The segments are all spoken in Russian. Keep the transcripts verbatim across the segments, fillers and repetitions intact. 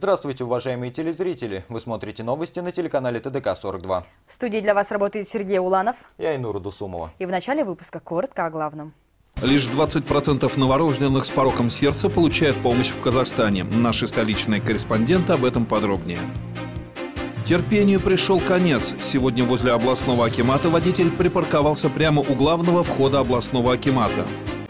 Здравствуйте, уважаемые телезрители! Вы смотрите новости на телеканале Т Д К сорок два. В студии для вас работает Сергей Уланов. Я Айнура Дусумова. И в начале выпуска коротко о главном. Лишь двадцать процентов новорожденных с пороком сердца получают помощь в Казахстане. Наши столичные корреспонденты об этом подробнее. Терпению пришел конец. Сегодня возле областного акимата водитель припарковался прямо у главного входа областного акимата.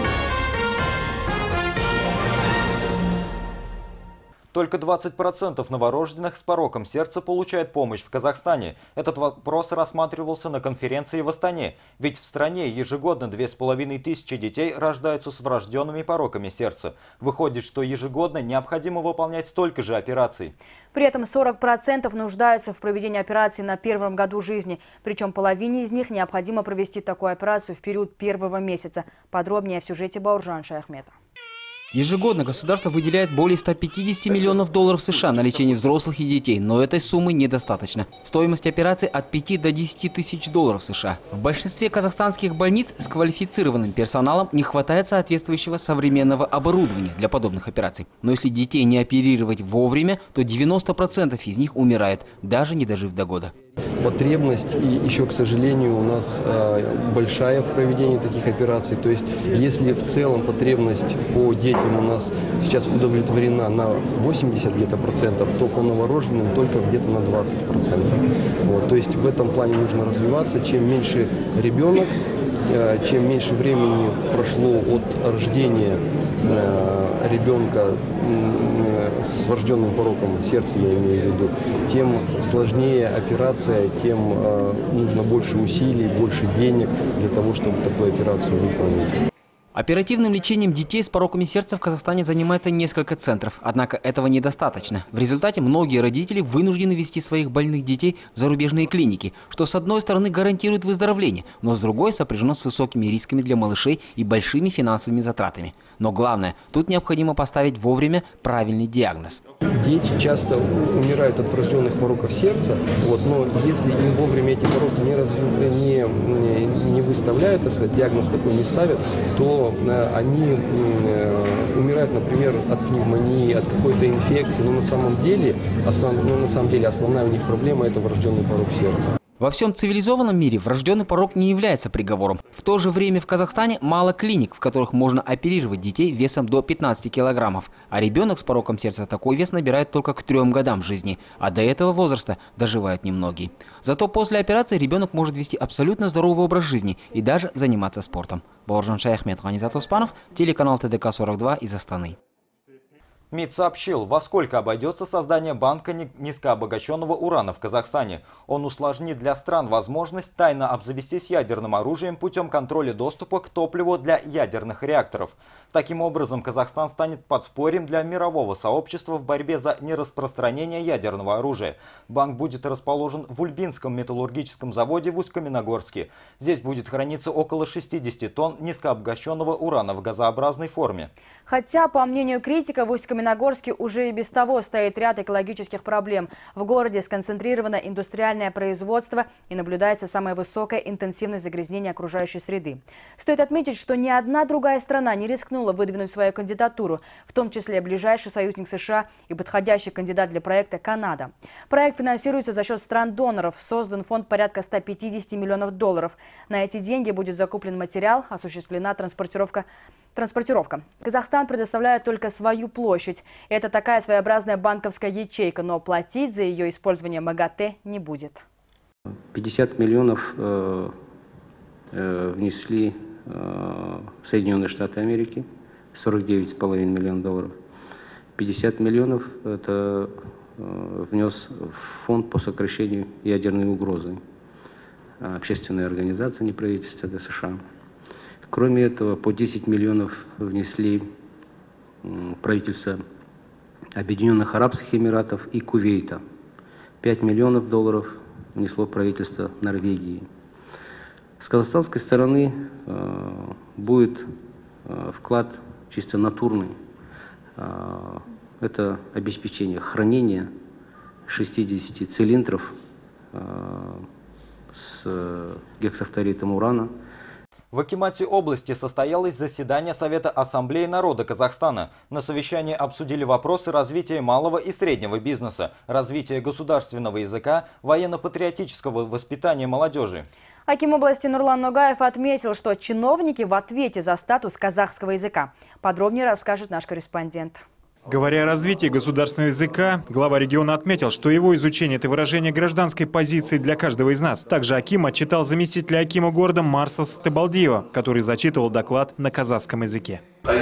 Только двадцать процентов новорожденных с пороком сердца получают помощь в Казахстане. Этот вопрос рассматривался на конференции в Астане. Ведь в стране ежегодно две с половиной тысячи детей рождаются с врожденными пороками сердца. Выходит, что ежегодно необходимо выполнять столько же операций. При этом сорок процентов нуждаются в проведении операции на первом году жизни. Причем половине из них необходимо провести такую операцию в период первого месяца. Подробнее в сюжете Бауржан Шаяхмета. Ежегодно государство выделяет более ста пятидесяти миллионов долларов США на лечение взрослых и детей, но этой суммы недостаточно. Стоимость операций от пяти до десяти тысяч долларов США. В большинстве казахстанских больниц с квалифицированным персоналом не хватает соответствующего современного оборудования для подобных операций. Но если детей не оперировать вовремя, то девяносто процентов из них умирают, даже не дожив до года. Потребность и еще, к сожалению, у нас э, большая в проведении таких операций. То есть, если в целом потребность по детям у нас сейчас удовлетворена на восемьдесят где-то процентов, то по новорожденным только где-то на двадцать процентов. Вот, то есть в этом плане нужно развиваться. Чем меньше ребенок, э, чем меньше времени прошло от рождения э, ребенка э, с врожденным пороком сердца, я имею в виду, тем сложнее операция, тем э, нужно больше усилий, больше денег для того, чтобы такую операцию выполнить. Оперативным лечением детей с пороками сердца в Казахстане занимается несколько центров. Однако этого недостаточно. В результате многие родители вынуждены везти своих больных детей в зарубежные клиники, что с одной стороны гарантирует выздоровление, но с другой сопряжено с высокими рисками для малышей и большими финансовыми затратами. Но главное, тут необходимо поставить вовремя правильный диагноз. Дети часто умирают от врожденных пороков сердца, вот, но если им вовремя эти пороки не, разв... не, не выставляют, так сказать, диагноз такой не ставят, то э, они э, умирают, например, от пневмонии, от какой-то инфекции, но на самом деле, основ... но на самом деле основная у них проблема – это врожденный порок сердца. Во всем цивилизованном мире врожденный порок не является приговором. В то же время в Казахстане мало клиник, в которых можно оперировать детей весом до пятнадцати килограммов. А ребенок с пороком сердца такой вес набирает только к трем годам жизни. А до этого возраста доживают немногие. Зато после операции ребенок может вести абсолютно здоровый образ жизни и даже заниматься спортом. Бауржан Шаяхмет, Ганизат Успанов, телеканал Т Д К сорок два из Астаны. МИД сообщил, во сколько обойдется создание банка низкообогащенного урана в Казахстане. Он усложнит для стран возможность тайно обзавестись ядерным оружием путем контроля доступа к топливу для ядерных реакторов. Таким образом, Казахстан станет подспорьем для мирового сообщества в борьбе за нераспространение ядерного оружия. Банк будет расположен в Ульбинском металлургическом заводе в Усть-Каменогорске. Здесь будет храниться около шестидесяти тонн низкообогащенного урана в газообразной форме. Хотя, по мнению критика, в Усть-Каменогорске В Каменогорске уже и без того стоит ряд экологических проблем. В городе сконцентрировано индустриальное производство и наблюдается самая высокая интенсивность загрязнения окружающей среды. Стоит отметить, что ни одна другая страна не рискнула выдвинуть свою кандидатуру, в том числе ближайший союзник США и подходящий кандидат для проекта Канада. Проект финансируется за счет стран-доноров. Создан фонд порядка ста пятидесяти миллионов долларов. На эти деньги будет закуплен материал, осуществлена транспортировка. Транспортировка. Казахстан предоставляет только свою площадь. Это такая своеобразная банковская ячейка, но платить за ее использование МАГАТЭ не будет. пятьдесят миллионов э, э, внесли э, Соединенные Штаты Америки, сорок девять с половиной миллионов долларов. пятьдесят миллионов это э, внес в фонд по сокращению ядерной угрозы. Общественная организация, неправительственная США. Кроме этого, по десять миллионов внесли правительства Объединенных Арабских Эмиратов и Кувейта. пять миллионов долларов внесло правительство Норвегии. С казахстанской стороны э, будет э, вклад чисто натурный. Э, это обеспечение хранения шестидесяти цилиндров э, с гексафторитом урана. В Акимате области состоялось заседание Совета Ассамблеи народа Казахстана. На совещании обсудили вопросы развития малого и среднего бизнеса, развития государственного языка, военно-патриотического воспитания молодежи. Аким области Нурлан Ногаев отметил, что чиновники в ответе за статус казахского языка. Подробнее расскажет наш корреспондент. Говоря о развитии государственного языка, глава региона отметил, что его изучение – это выражение гражданской позиции для каждого из нас. Также Аким отчитал заместителя Акима города Марсаса Тебалдиева, который зачитывал доклад на казахском языке.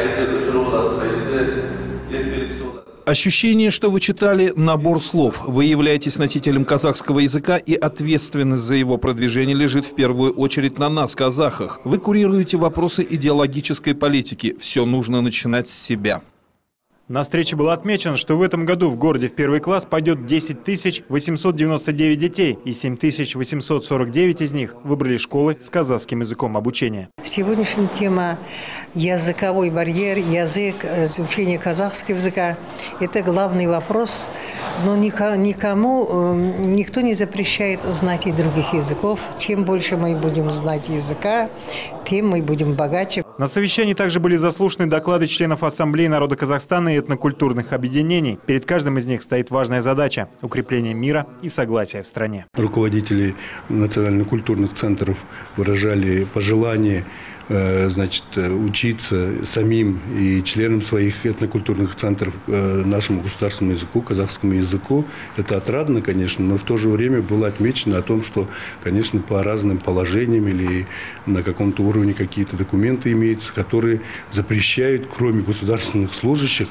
Ощущение, что вы читали набор слов. Вы являетесь носителем казахского языка, и ответственность за его продвижение лежит в первую очередь на нас, казахах. Вы курируете вопросы идеологической политики. Все нужно начинать с себя. На встрече было отмечено, что в этом году в городе в первый класс пойдет десять тысяч восемьсот девяносто девять детей, и семь тысяч восемьсот сорок девять из них выбрали школы с казахским языком обучения. Сегодняшняя тема языковой барьер, язык, изучение казахского языка – это главный вопрос, но никому, никто не запрещает знать и других языков. Чем больше мы будем знать языка, тем мы будем богаче. На совещании также были заслушаны доклады членов Ассамблеи народа Казахстана и этнокультурных объединений. Перед каждым из них стоит важная задача – укрепление мира и согласия в стране. Руководители национально-культурных центров выражали пожелания значит, учиться самим и членам своих этнокультурных центров нашему государственному языку, казахскому языку. Это отрадно, конечно, но в то же время было отмечено о том, что, конечно, по разным положениям или на каком-то уровне какие-то документы имеются, которые запрещают, кроме государственных служащих,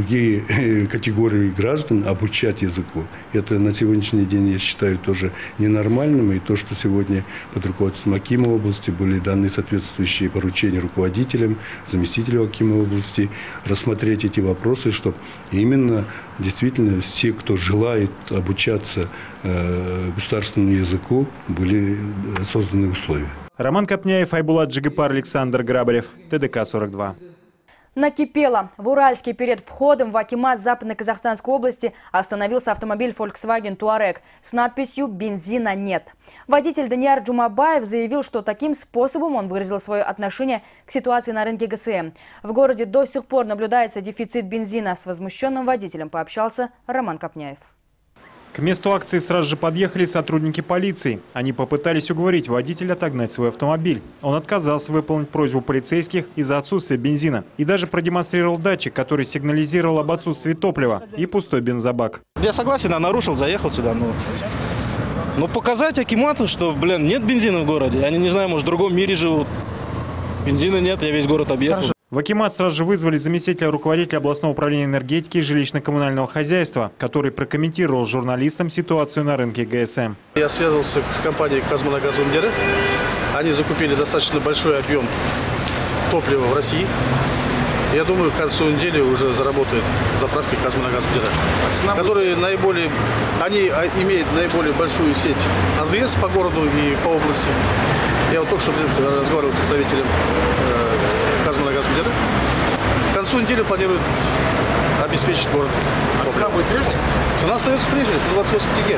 другие категории граждан обучать языку. Это на сегодняшний день, я считаю, тоже ненормальным. И то, что сегодня под руководством Акима области были даны соответствующие поручения руководителям, заместителю Акима области, рассмотреть эти вопросы, чтобы именно действительно все, кто желает обучаться э, государственному языку, были созданы условия. Роман Копняев, Айбулат Джигипар, Александр Грабарев, ТДК сорок два. Накипело. В Уральске перед входом в Акимат Западно-Казахстанской области остановился автомобиль Volkswagen Touareg с надписью «Бензина нет». Водитель Данияр Джумабаев заявил, что таким способом он выразил свое отношение к ситуации на рынке ГСМ. В городе до сих пор наблюдается дефицит бензина. С возмущенным водителем пообщался Роман Копняев. К месту акции сразу же подъехали сотрудники полиции. Они попытались уговорить водителя отогнать свой автомобиль. Он отказался выполнить просьбу полицейских из-за отсутствия бензина. И даже продемонстрировал датчик, который сигнализировал об отсутствии топлива, и пустой бензобак. Я согласен, я нарушил, заехал сюда. Но, но показать Акимату, что, блин, нет бензина в городе. Они, не знаю, может, в другом мире живут. Бензина нет, я весь город объехал. В Акимат сразу же вызвали заместителя руководителя областного управления энергетики и жилищно-коммунального хозяйства, который прокомментировал журналистам ситуацию на рынке ГСМ. Я связался с компанией «Казмунагаз Ундеры». Они закупили достаточно большой объем топлива в России. Я думаю, к концу недели уже заработают заправки «Казмунагаз Ундеры», которые наиболее, они имеют наиболее большую сеть АЗС по городу и по области. Я вот только что разговаривал с представителем «Казмунагаз Ундеры». К концу недели планируют обеспечить город. А цена будет прежде? Цена остается прежней, сто двадцать восемь тенге.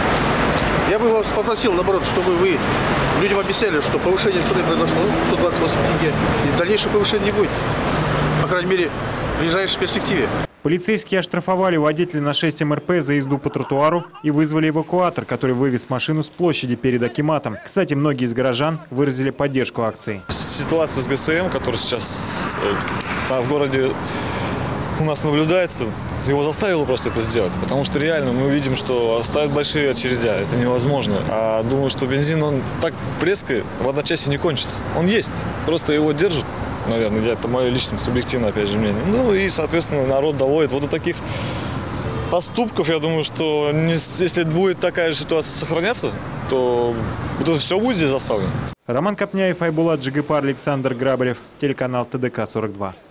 Я бы вас попросил, наоборот, чтобы вы людям объясняли, что повышение цены произошло, сто двадцать восемь тенге, и дальнейшего повышения не будет. По крайней мере, в ближайшей перспективе. Полицейские оштрафовали водителя на шесть эм эр пэ за езду по тротуару и вызвали эвакуатор, который вывез машину с площади перед Акиматом. Кстати, многие из горожан выразили поддержку акции. Ситуация с ГСМ, которая сейчас э, в городе у нас наблюдается, его заставило просто это сделать. Потому что реально мы видим, что ставят большие очереди, это невозможно. А думаю, что бензин, он так резко в одночасье не кончится. Он есть, просто его держат. Наверное, это мое личное субъективное, опять же, мнение. Ну и, соответственно, народ доводит. Вот до таких поступков, я думаю, что не, если будет такая же ситуация сохраняться, то это все будет здесь заставлено. Роман Копняев, Айбулат Джигипар, Александр Грабарев, телеканал ТДК сорок два.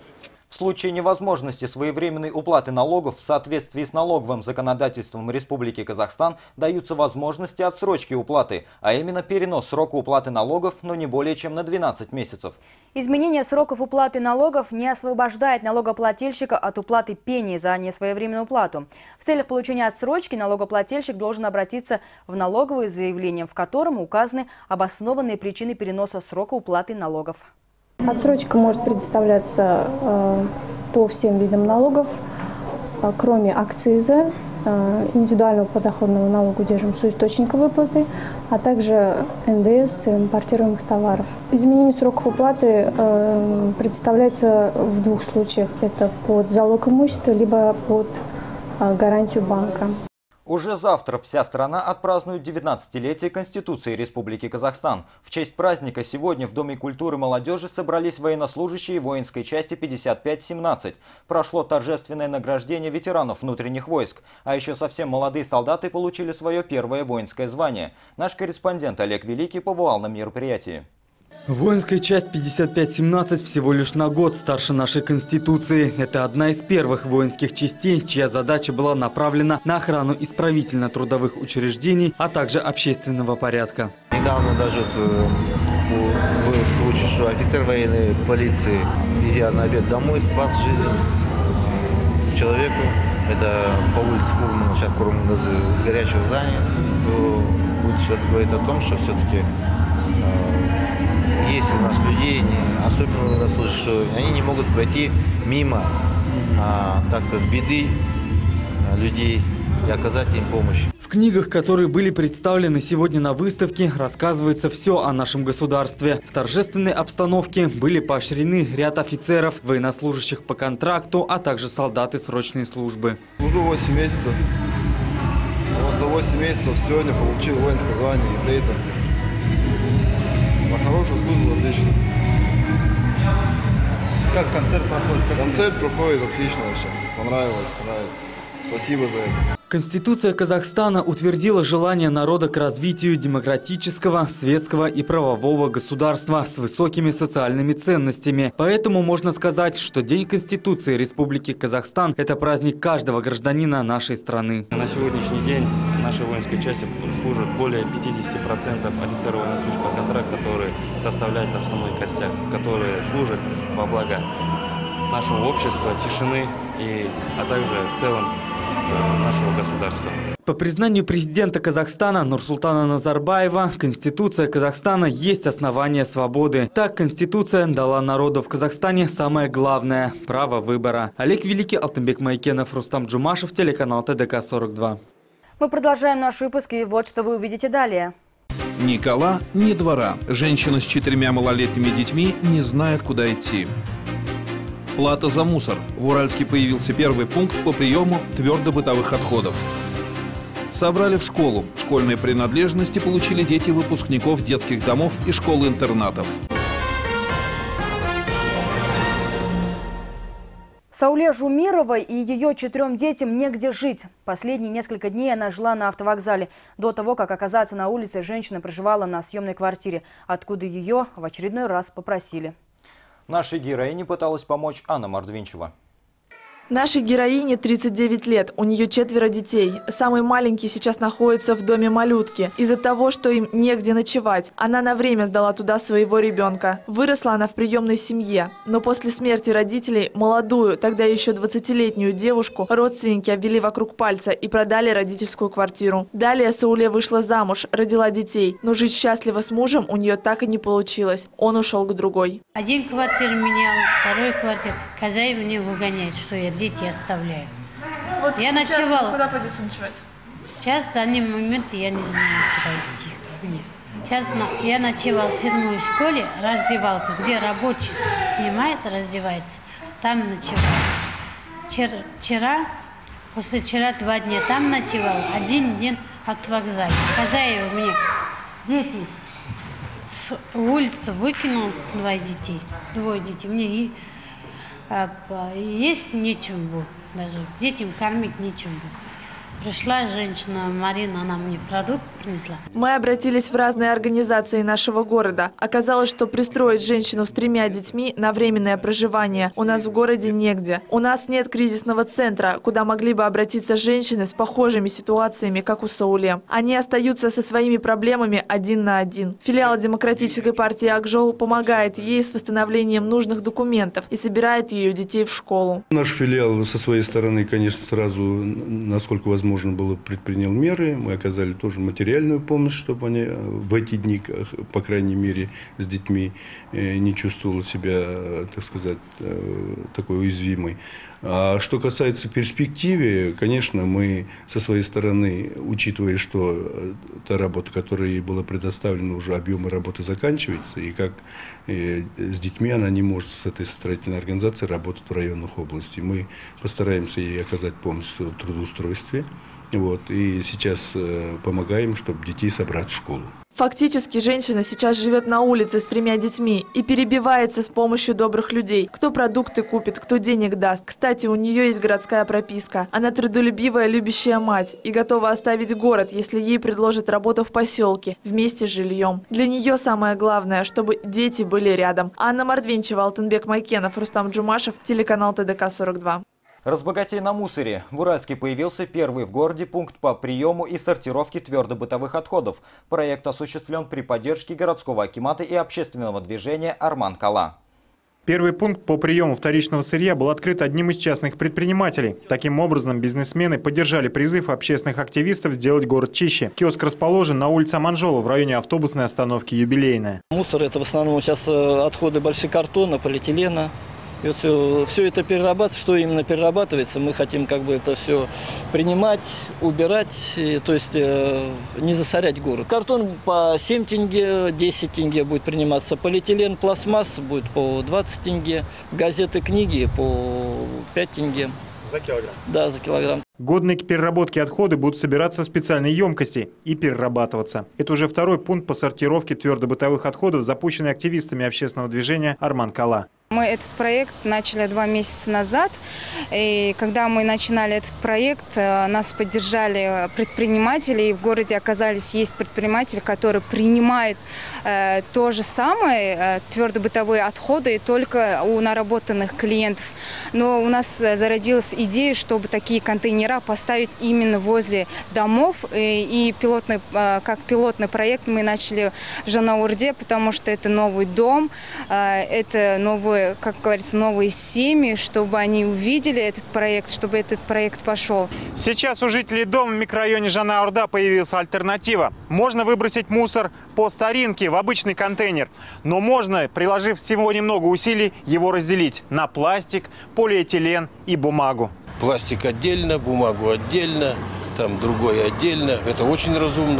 В случае невозможности своевременной уплаты налогов в соответствии с налоговым законодательством Республики Казахстан даются возможности отсрочки уплаты, а именно перенос срока уплаты налогов, но не более чем на двенадцать месяцев. Изменение сроков уплаты налогов не освобождает налогоплательщика от уплаты пени за несвоевременную уплату. В целях получения отсрочки налогоплательщик должен обратиться в налоговое заявление, в котором указаны обоснованные причины переноса срока уплаты налогов. Отсрочка может предоставляться э, по всем видам налогов, э, кроме акциза, э, индивидуального подоходного налога удерживаемого источника выплаты, а также эн дэ эс импортируемых товаров. Изменение сроков уплаты э, предоставляется в двух случаях. Это под залог имущества, либо под э, гарантию банка. Уже завтра вся страна отпразднует девятнадцатилетие Конституции Республики Казахстан. В честь праздника сегодня в Доме культуры и молодежи собрались военнослужащие воинской части пятьдесят пять семнадцать. Прошло торжественное награждение ветеранов внутренних войск. А еще совсем молодые солдаты получили свое первое воинское звание. Наш корреспондент Олег Великий побывал на мероприятии. Воинская часть пятьдесят пять семнадцать всего лишь на год старше нашей Конституции. Это одна из первых воинских частей, чья задача была направлена на охрану исправительно-трудовых учреждений, а также общественного порядка. Недавно даже был случай, что офицер военной полиции, идя на обед домой, спас жизнь человеку. Это по улице Фурмана, сейчас Курмангазы, из горячего здания. Это говорит о том, что все-таки есть у нас людей, особенно у нас слышат, что они не могут пройти мимо, а, так сказать, беды людей и оказать им помощь. В книгах, которые были представлены сегодня на выставке, рассказывается все о нашем государстве. В торжественной обстановке были поощрены ряд офицеров, военнослужащих по контракту, а также солдаты срочной службы. Служу восемь месяцев. Вот за восемь месяцев сегодня получил воинское звание ефрейтор. На хорошую службу отлично. Как концерт проходит? Как концерт проходит отлично вообще. Понравилось, нравится. Спасибо за это. Конституция Казахстана утвердила желание народа к развитию демократического, светского и правового государства с высокими социальными ценностями. Поэтому можно сказать, что День Конституции Республики Казахстан – это праздник каждого гражданина нашей страны. На сегодняшний день в нашей воинской части служат более пятидесяти процентов офицеров военной службы по контракту, которые составляют основной костяк, которые служат во благо нашего общества, тишины, и, а также в целом нашего государства. По признанию президента Казахстана Нурсултана Назарбаева, Конституция Казахстана есть основание свободы. Так, Конституция дала народу в Казахстане самое главное – право выбора. Олег Великий, Алтынбек Майкенов, Рустам Джумашев, телеканал тэ дэ ка сорок два. Мы продолжаем наш выпуск, и вот что вы увидите далее. Ни кола, ни двора. Женщина с четырьмя малолетними детьми не знает, куда идти. Плата за мусор. В Уральске появился первый пункт по приему твердобытовых отходов. Собрали в школу. Школьные принадлежности получили дети выпускников детских домов и школ-интернатов. Сауле Жумировой и ее четырем детям негде жить. Последние несколько дней она жила на автовокзале. До того, как оказаться на улице, женщина проживала на съемной квартире, откуда ее в очередной раз попросили. Нашей героине пыталась помочь Анна Мордвинчева. Нашей героине тридцать девять лет, у нее четверо детей. Самый маленький сейчас находится в доме малютки. Из-за того, что им негде ночевать, она на время сдала туда своего ребенка. Выросла она в приемной семье, но после смерти родителей молодую, тогда еще двадцатилетнюю девушку родственники обвели вокруг пальца и продали родительскую квартиру. Далее Сауле вышла замуж, родила детей, но жить счастливо с мужем у нее так и не получилось. Он ушел к другой. Один квартиру менял, второй квартиру. Хозяин мне выгоняет, что я дети оставляю. Вот я сейчас ночевала. Куда пойдешь ночевать? Сейчас, в данный момент, я не знаю, куда идти. Нет. Сейчас я ночевала в седьмой школе, раздевалка, где рабочий снимает, раздевается. Там ночевала. Вчера, после вчера два дня там ночевала, один день автовокзале. Хозяева мне дети с улицы выкинул, двое детей, двое детей. Мне и А, есть нечем было, даже детям кормить нечем было. Пришла женщина Марина, она мне продукт принесла. Мы обратились в разные организации нашего города. Оказалось, что пристроить женщину с тремя детьми на временное проживание у нас в городе негде. У нас нет кризисного центра, куда могли бы обратиться женщины с похожими ситуациями, как у Сауле. Они остаются со своими проблемами один на один. Филиал Демократической партии Акжол помогает ей с восстановлением нужных документов и собирает ее детей в школу. Наш филиал со своей стороны, конечно, сразу, насколько возможно, можно было, предпринял меры. Мы оказали тоже материальную помощь, чтобы они в эти дни, по крайней мере, с детьми не чувствовали себя, так сказать, такой уязвимой. А что касается перспективы, конечно, мы со своей стороны, учитывая, что та работа, которая ей была предоставлена, уже объемы работы заканчивается, и как с детьми она не может с этой строительной организацией работать в районных областях. Мы постараемся ей оказать помощь в трудоустройстве. Вот, и сейчас помогаем, чтобы детей собрать в школу. Фактически женщина сейчас живет на улице с тремя детьми и перебивается с помощью добрых людей. Кто продукты купит, кто денег даст. Кстати, у нее есть городская прописка. Она трудолюбивая, любящая мать и готова оставить город, если ей предложат работу в поселке, вместе с жильем. Для нее самое главное, чтобы дети были рядом. Анна Мордвинчева, Алтынбек Майкенов, Рустам Джумашев, телеканал Тэ Дэ Ка сорок два. Разбогатей на мусоре. В Уральске появился первый в городе пункт по приему и сортировке твердобытовых отходов. Проект осуществлен при поддержке городского акимата и общественного движения «Арман-Кала». Первый пункт по приему вторичного сырья был открыт одним из частных предпринимателей. Таким образом, бизнесмены поддержали призыв общественных активистов сделать город чище. Киоск расположен на улице Манжола в районе автобусной остановки «Юбилейная». Мусор – это в основном сейчас отходы большекартона, полиэтилена. И вот все, все это перерабатывается, что именно перерабатывается, мы хотим как бы это все принимать, убирать, и, то есть э, не засорять город. Картон по семь тенге, десять тенге будет приниматься, полиэтилен, пластмасса будет по двадцать тенге, газеты, книги по пять тенге. За килограмм? Да, за килограмм. Годные к переработке отходы будут собираться в специальные емкости и перерабатываться. Это уже второй пункт по сортировке твердобытовых отходов, запущенный активистами общественного движения «Арман-Кала». Мы этот проект начали два месяца назад, и когда мы начинали этот проект, нас поддержали предприниматели, и в городе оказались есть предприниматели, которые принимают э, то же самое, э, твердобытовые отходы, только у наработанных клиентов. Но у нас зародилась идея, чтобы такие контейнера поставить именно возле домов, и, и пилотный, э, как пилотный проект мы начали в Жанаурде, потому что это новый дом, э, это новый, как говорится, новые семьи, чтобы они увидели этот проект, чтобы этот проект пошел. Сейчас у жителей дома в микрорайоне Жанаурда появилась альтернатива. Можно выбросить мусор по старинке в обычный контейнер, но можно, приложив всего немного усилий, его разделить на пластик, полиэтилен и бумагу. Пластик отдельно, бумагу отдельно, там другое отдельно. Это очень разумно.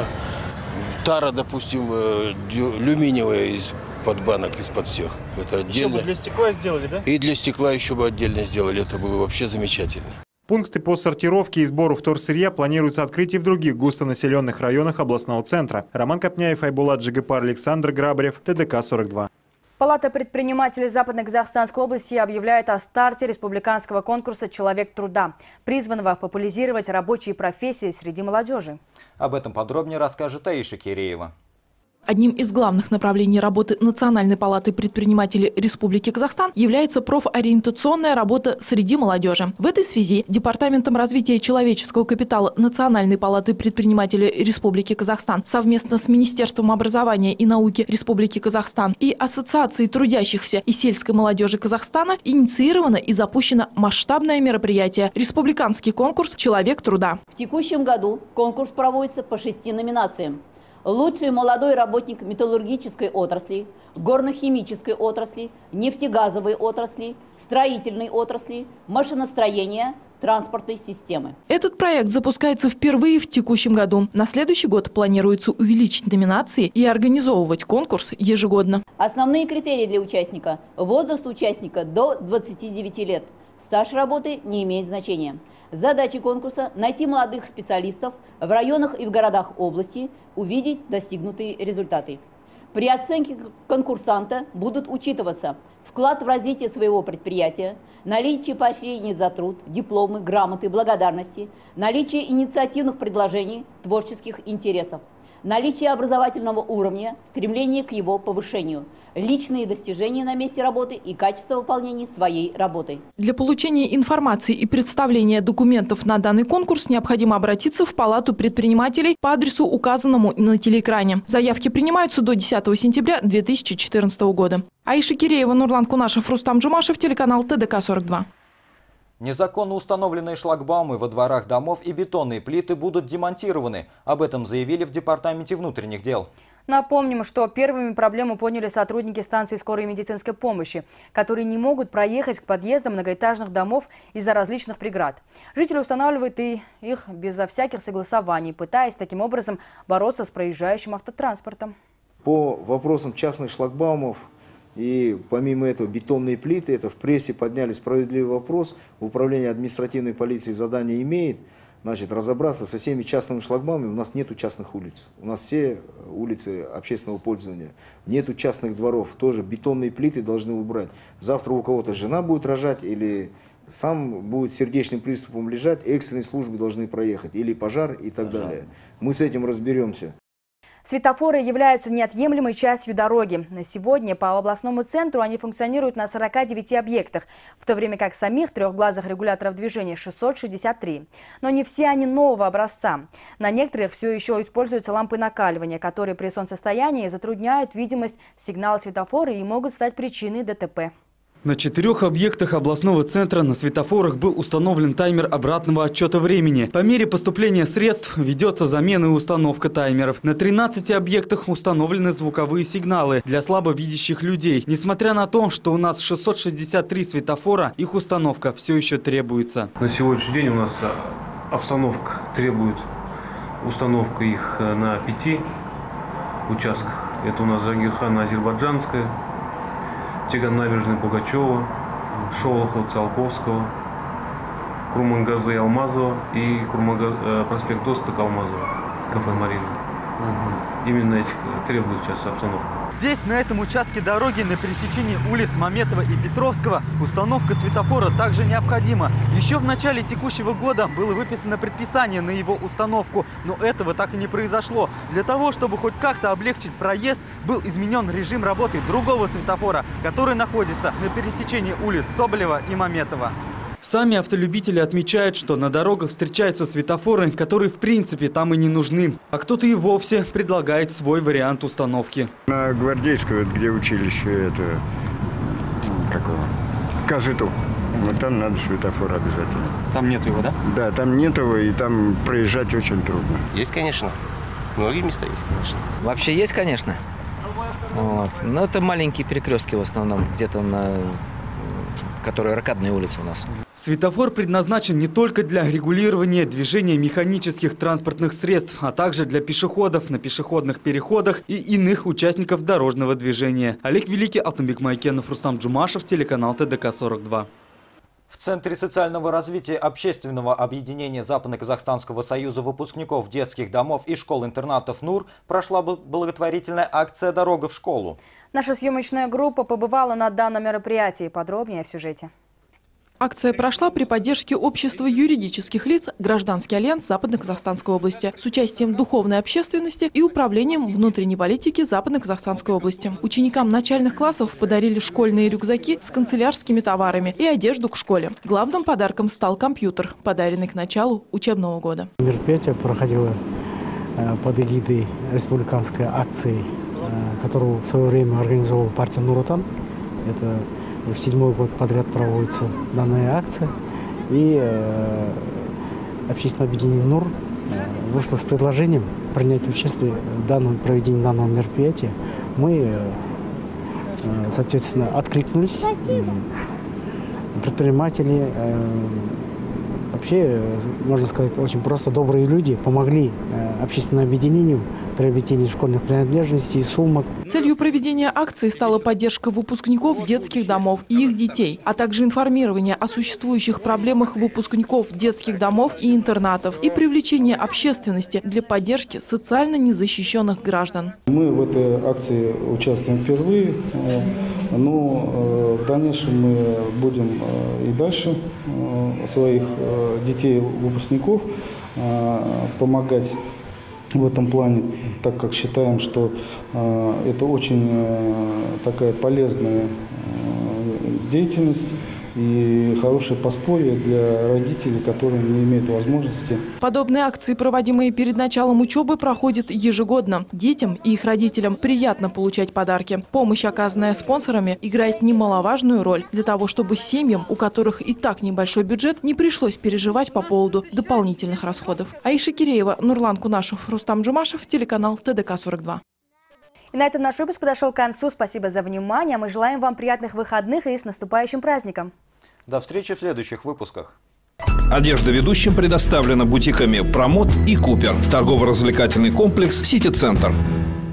Тара, допустим, алюминиевая из под банок, из-под всех. Это отдельно. Еще бы для стекла сделали, да? И для стекла еще бы отдельно сделали. Это было вообще замечательно. Пункты по сортировке и сбору вторсырья планируется открыть и в других густонаселенных районах областного центра. Роман Копняев, Айбулат Джигапар, Александр Грабарев, Тэ Дэ Ка сорок два. Палата предпринимателей Западной Казахстанской области объявляет о старте республиканского конкурса «Человек труда», призванного популяризировать рабочие профессии среди молодежи. Об этом подробнее расскажет Аиша Киреева. Одним из главных направлений работы Национальной палаты предпринимателей Республики Казахстан является профориентационная работа среди молодежи. В этой связи Департаментом развития человеческого капитала Национальной палаты предпринимателей Республики Казахстан совместно с Министерством образования и науки Республики Казахстан и Ассоциацией трудящихся и сельской молодежи Казахстана инициировано и запущено масштабное мероприятие – республиканский конкурс «Человек труда». В текущем году конкурс проводится по шести номинациям. Лучший молодой работник металлургической отрасли, горно-химической отрасли, нефтегазовой отрасли, строительной отрасли, машиностроения, транспортной системы. Этот проект запускается впервые в текущем году. На следующий год планируется увеличить номинации и организовывать конкурс ежегодно. Основные критерии для участника. Возраст участника до двадцати девяти лет. Стаж работы не имеет значения. Задача конкурса – найти молодых специалистов в районах и в городах области, увидеть достигнутые результаты. При оценке конкурсанта будут учитываться вклад в развитие своего предприятия, наличие поощрений за труд, дипломы, грамоты, благодарности, наличие инициативных предложений, творческих интересов, наличие образовательного уровня, стремление к его повышению, личные достижения на месте работы и качество выполнения своей работы. Для получения информации и представления документов на данный конкурс необходимо обратиться в Палату предпринимателей по адресу, указанному на телеэкране. Заявки принимаются до десятого сентября две тысячи четырнадцатого года. Аиша Киреева, Нурлан Кунашев, Рустам Джумашев, телеканал Т Д К сорок два. Незаконно установленные шлагбаумы во дворах домов и бетонные плиты будут демонтированы. Об этом заявили в Департаменте внутренних дел. Напомним, что первыми проблему поняли сотрудники станции скорой медицинской помощи, которые не могут проехать к подъездам многоэтажных домов из-за различных преград. Жители устанавливают и их безо всяких согласований, пытаясь таким образом бороться с проезжающим автотранспортом. По вопросам частных шлагбаумов и помимо этого бетонные плиты, это в прессе подняли справедливый вопрос. Управление административной полиции задание имеет. Значит, разобраться со всеми частными шлагбаумами. У нас нету частных улиц. У нас все улицы общественного пользования. Нету частных дворов. Тоже бетонные плиты должны убрать. Завтра у кого-то жена будет рожать или сам будет сердечным приступом лежать. Экстренные службы должны проехать. Или пожар и так далее. Мы с этим разберемся. Светофоры являются неотъемлемой частью дороги. На сегодня по областному центру они функционируют на сорока девяти объектах, в то время как самих трехглазых регуляторов движения шестьсот шестьдесят три. Но не все они нового образца. На некоторых все еще используются лампы накаливания, которые при солнцестоянии затрудняют видимость сигнала светофора и могут стать причиной Д Т П. На четырех объектах областного центра на светофорах был установлен таймер обратного отчета времени. По мере поступления средств ведется замена и установка таймеров. На тринадцати объектах установлены звуковые сигналы для слабовидящих людей. Несмотря на то, что у нас шестьсот шестьдесят три светофора, их установка все еще требуется. На сегодняшний день у нас обстановка требует установка их на пяти участках. Это у нас Джангирхана Азербайджанская, Чеган-Набережная Пугачева, Шолохова, Циолковского, Курмангазы Алмазова и Курманга... проспект Досток Алмазова, кафе Марина. Угу. Именно этих требует сейчас обстановка. Здесь, на этом участке дороги, на пересечении улиц Маметова и Петровского, установка светофора также необходима. Еще в начале текущего года было выписано предписание на его установку, но этого так и не произошло. Для того, чтобы хоть как-то облегчить проезд, был изменен режим работы другого светофора, который находится на пересечении улиц Соболева и Маметова. Сами автолюбители отмечают, что на дорогах встречаются светофоры, которые в принципе там и не нужны. А кто-то и вовсе предлагает свой вариант установки. На Гвардейского, где училище, это, как его, Казыту. Вот там надо светофор обязательно. Там нету его, да? Да, там нет его, и там проезжать очень трудно. Есть, конечно. Многие места есть, конечно. Вообще есть, конечно. Вот. Но это маленькие перекрестки в основном, где-то на... которые ракадные улицы у нас. Светофор предназначен не только для регулирования движения механических транспортных средств, а также для пешеходов на пешеходных переходах и иных участников дорожного движения. Олег Великий, Алтынбек Майкенов, Рустам Джумашев, телеканал Т Д К сорок два. В Центре социального развития общественного объединения Западно-Казахстанского союза выпускников детских домов и школ-интернатов НУР прошла благотворительная акция «Дорога в школу». Наша съемочная группа побывала на данном мероприятии. Подробнее в сюжете. Акция прошла при поддержке общества юридических лиц «Гражданский альянс» Западно-Казахстанской области с участием духовной общественности и управлением внутренней политики Западно-Казахстанской области. Ученикам начальных классов подарили школьные рюкзаки с канцелярскими товарами и одежду к школе. Главным подарком стал компьютер, подаренный к началу учебного года. Мероприятие проходило под эгидой республиканской акции, которую в свое время организовала партия «Нур Отан». Это в седьмой год подряд проводится данная акция. И э, общественное объединение «Нур» э, вышло с предложением принять участие в данном проведении данного мероприятия. Мы, э, соответственно, откликнулись. Э, предприниматели, э, вообще, можно сказать, очень просто добрые люди помогли э, общественному объединению приобретение школьных принадлежностей, сумок. Целью проведения акции стала поддержка выпускников детских домов и их детей, а также информирование о существующих проблемах выпускников детских домов и интернатов и привлечение общественности для поддержки социально незащищенных граждан. Мы в этой акции участвуем впервые, но в дальнейшем мы будем и дальше своих детей, выпускников помогать в этом плане, так как считаем, что это очень такая полезная деятельность и хорошее подспорье для родителей, которые не имеют возможности. Подобные акции, проводимые перед началом учебы, проходят ежегодно. Детям и их родителям приятно получать подарки. Помощь, оказанная спонсорами, играет немаловажную роль для того, чтобы семьям, у которых и так небольшой бюджет, не пришлось переживать по поводу дополнительных расходов. Аиша Киреева, Нурлан Кунашев, Рустам Джумашев, телеканал Т Д К сорок два. И на этом наш выпуск подошел к концу. Спасибо за внимание. Мы желаем вам приятных выходных и с наступающим праздником. До встречи в следующих выпусках. Одежда ведущим предоставлена бутиками «Промот» и «Купер». Торгово-развлекательный комплекс «Сити-центр».